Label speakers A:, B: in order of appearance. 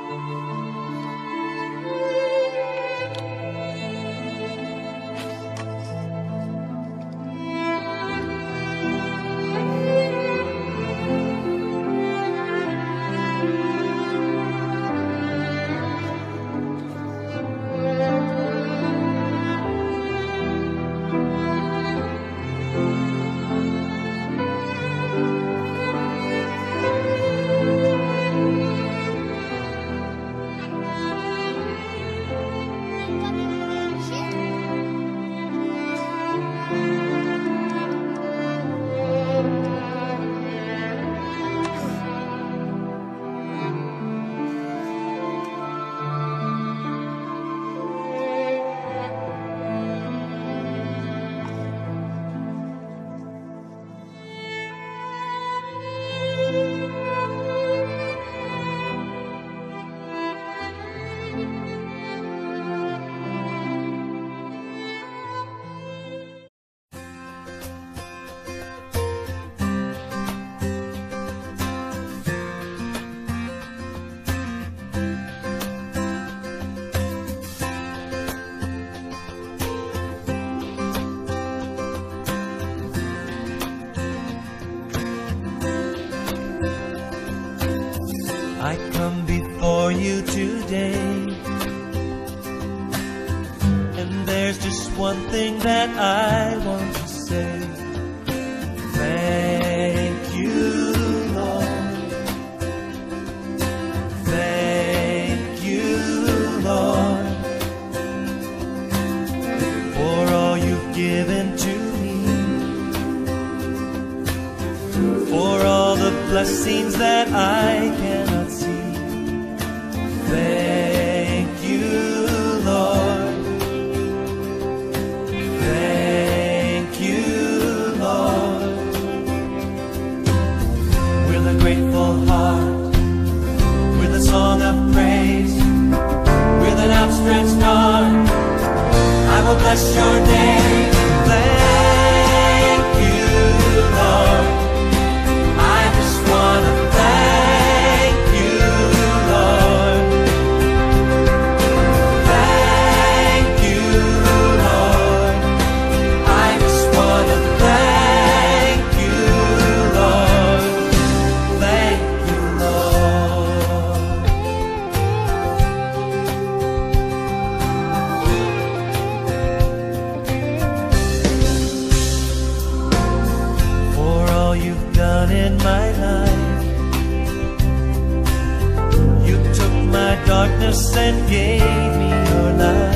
A: I come before you today, and there's just one thing that I want to say. Thank you, Lord. Thank you, Lord, for all you've given to me, for all the blessings that I cannot see. Thank you, Lord. Thank you, Lord. With a grateful heart, with a song of praise, with an outstretched arm, I will bless your name. Thank you, Lord. I just want to thank you, Lord. Thank you, Lord. I just want to thank you, Lord. Thank you, Lord. For all you've done in my life, you took my darkness and gave me your light.